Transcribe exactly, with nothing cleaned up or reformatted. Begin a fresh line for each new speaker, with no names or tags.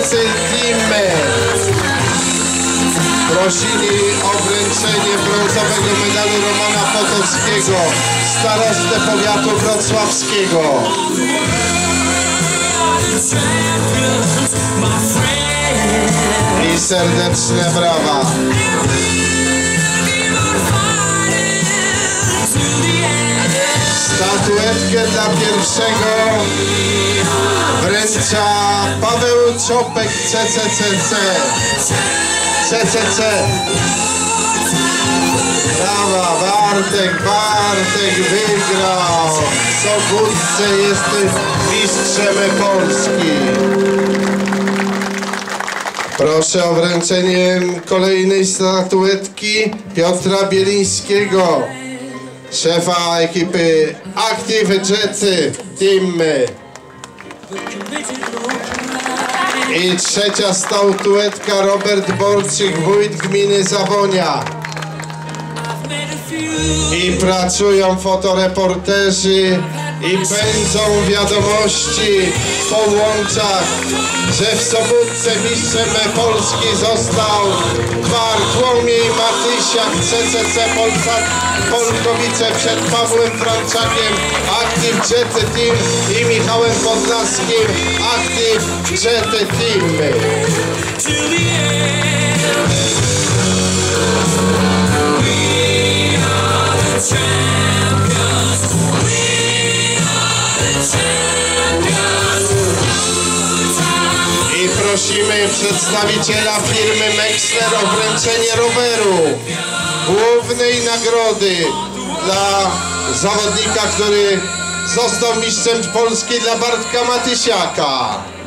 Police Teamy prosili o wręczenie brązowego medalu Romana Potockiego, starostę powiatu wrocławskiego. I serdeczne brawa. Statuetkę dla pierwszego wręcza Paweł Czopek, C C C C. C C C. Brawa, Bartek, Bartek wygrał. W Sobótce jesteś mistrzem Polski. Proszę o wręczenie kolejnej statuetki Piotra Bielińskiego, szefa ekipy Active Jetsy Team. I trzecia statuetka Robert Borczyk, wójt gminy Zawonia. I pracują fotoreporterzy i pędzą wiadomości po łączach, że w Sobótce mistrzem Polski został Bartłomiej Matysiak, C C C Polsat Polkowice przed Pawłem Franczakiem, Active Jetsy Team i Michałem Podlaskim, Active Jetsy Team. I prosimy przedstawiciela firmy Mexner o wręczenie roweru, głównej nagrody dla zawodnika, który został mistrzem Polski, dla Bartka Matysiaka.